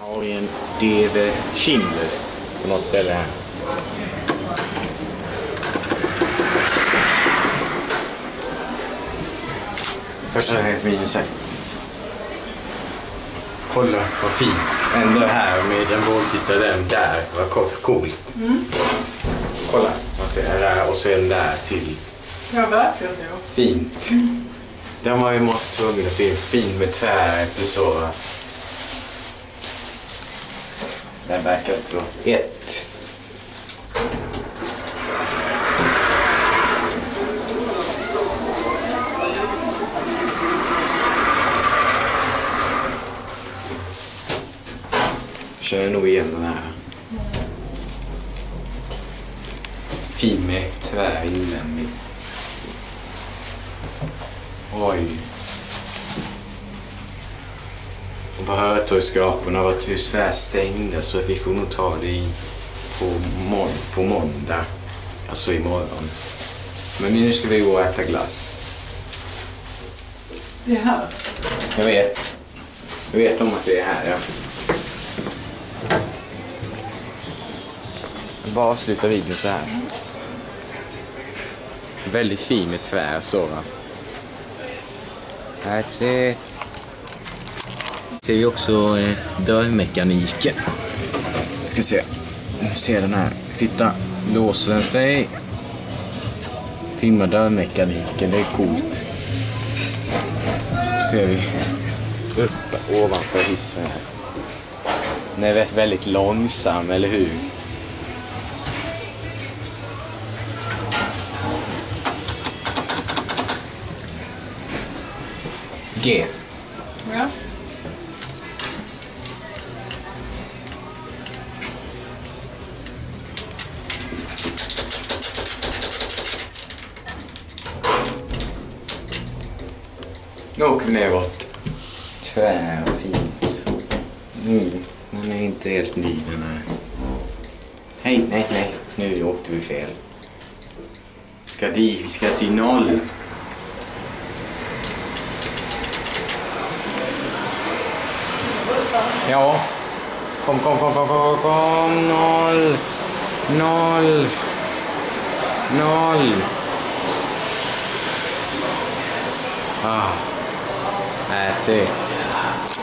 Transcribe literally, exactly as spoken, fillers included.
Har vi en Deve Schindler på något ställe här. Första är minus ett. Kolla vad fint. Ändå här med en vårdkissa den där. Vad coolt. Mm. Kolla, man ser där och så är den där till. Ja, verkligen. Ja. Fint. Mm. Den var ju måste tvungen att bli fin med tvärt och så. Den verkar inte vara ett. Jag känner nog igen den här. Fin med tvär invändigt. Oj. Och på hörtorgsskaporna var tyvärr stängda så vi får nog ta det i på, må på måndag. Alltså imorgon. Men nu ska vi gå och äta glass. Det är här. Jag vet. Jag vet om att det är här, ja. Bara avsluta videon så här. Väldigt fin med tvär så, va? That's it. Ser vi också eh, dörrmekaniken. Ska se. Nu ser den här. Titta. Låser den sig. Filma dörrmekaniken. Det är coolt. Ser vi uppe ovanför hissen. Den är väldigt långsam, eller hur? G. Ja. Nu åker vi neråt. Tvär och fint. Mm, den är inte helt ny den här. Hej, nej, nej. Nu åkte vi fel. Ska di, vi ska till noll. Ja. Kom, kom, kom, kom, kom, kom. Noll. Noll. Noll. Ah. That's it.